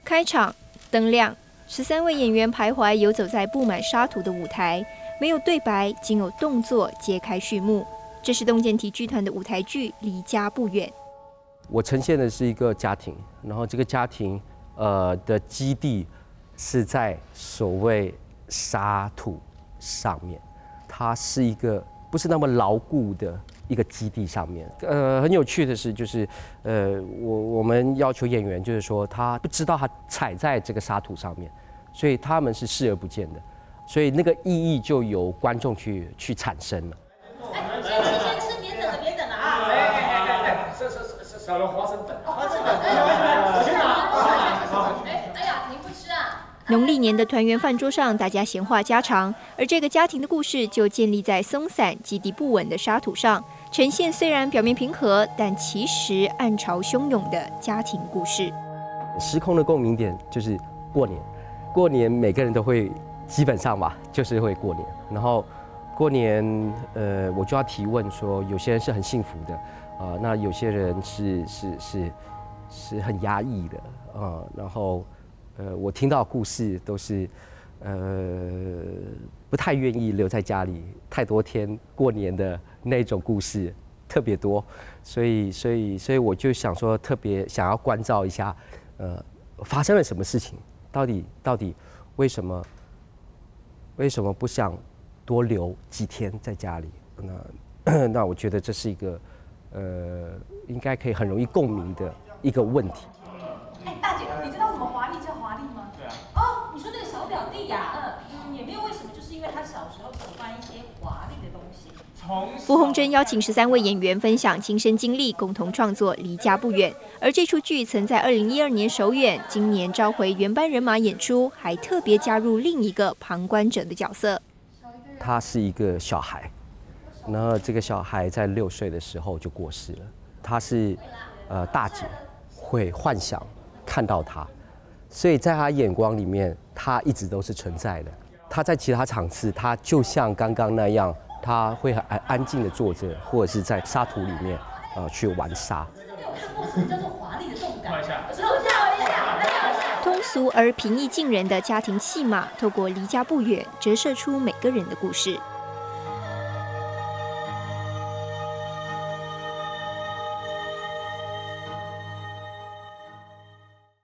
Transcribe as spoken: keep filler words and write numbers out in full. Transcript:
开场，灯亮，十三位演员徘徊游走在布满沙土的舞台，没有对白，仅有动作揭开序幕。这是洞见体剧团的舞台剧《离家不远》。 我呈现的是一个家庭，然后这个家庭呃的基地是在所谓沙土上面，它是一个不是那么牢固的一个基地上面。呃，很有趣的是，就是呃，我我们要求演员，就是说他不知道他踩在这个沙土上面，所以他们是视而不见的，所以那个意义就由观众去去产生了。 哎，先吃先吃，别等了别等了啊！ 哎哎哎哎，少少少少了花生粉，花生粉，我先拿。 哎哎呀，你不吃啊？ 农历年的团圆饭桌上，大家闲话家常，而这个家庭的故事就建立在松散、基地不稳的沙土上，呈现虽然表面平和，但其实暗潮汹涌的家庭故事。 时空的共鸣点就是过年，过年每个人都会基本上吧，就是会过年。然后过年，呃，我就要提问说，有些人是很幸福的，啊、呃，那有些人是是是是很压抑的，啊、呃，然后。呃，我听到的故事都是，呃，不太愿意留在家里太多天过年的那种故事特别多，所以，所以，所以我就想说，特别想要关照一下，呃，发生了什么事情？到底，到底为什么？为什么不想多留几天在家里？那，那我觉得这是一个，呃，应该可以很容易共鸣的一个问题。 哎，大姐，你知道什么华丽叫华丽吗？ 对啊。 哦，你说那个小表弟呀，嗯，也没有为什么，就是因为他小时候喜欢一些华丽的东西。 傅红珍邀请十三位演员分享亲身经历，共同创作《离家不远》。而这出剧曾在二零一二年首演，今年召回原班人马演出，还特别加入另一个旁观者的角色。 他是一个小孩，然后这个小孩在六岁的时候就过世了。他是呃大姐会幻想。看到他，所以在他眼光里面，他一直都是存在的。他在其他场次，他就像刚刚那样，他会很安静的坐着，或者是在沙土里面，呃，去玩沙。 没有看过什么叫做华丽的动感？ 看一下， 通俗而平易近人的家庭戏码，透过离家不远，折射出每个人的故事。